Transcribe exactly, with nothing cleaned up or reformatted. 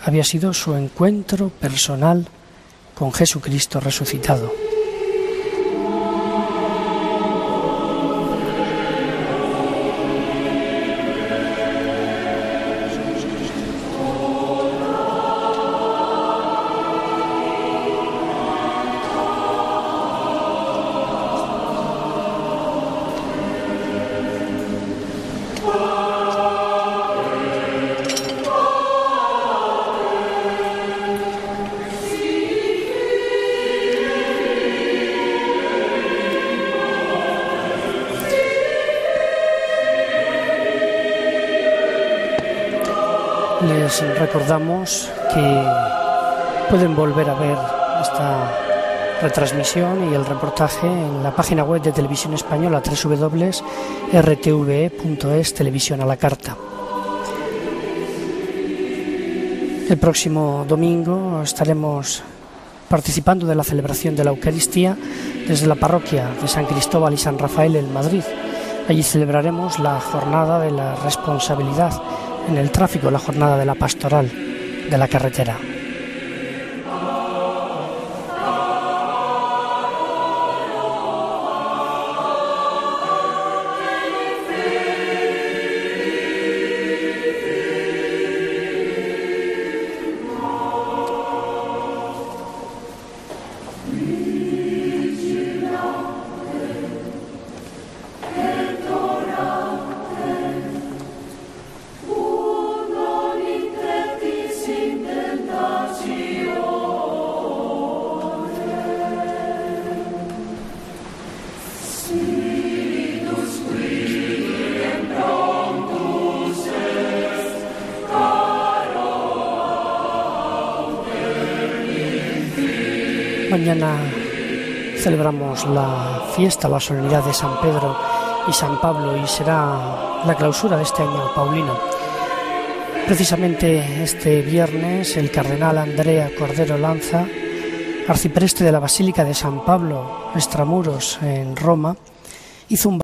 había sido su encuentro personal con Jesucristo resucitado. Les recordamos que pueden volver a ver esta retransmisión y el reportaje en la página web de Televisión Española, doble u doble u doble u punto r t v e punto es, Televisión a la Carta. El próximo domingo estaremos participando de la celebración de la Eucaristía desde la parroquia de San Cristóbal y San Rafael en Madrid. Allí celebraremos la jornada de la responsabilidad en el tráfico, la jornada de la pastoral de la carretera. Mañana celebramos la fiesta, la solemnidad de San Pedro y San Pablo, y será la clausura de este año paulino. Precisamente este viernes el cardenal Andrea Cordero Lanza, arcipreste de la Basílica de San Pablo, extramuros en Roma, hizo un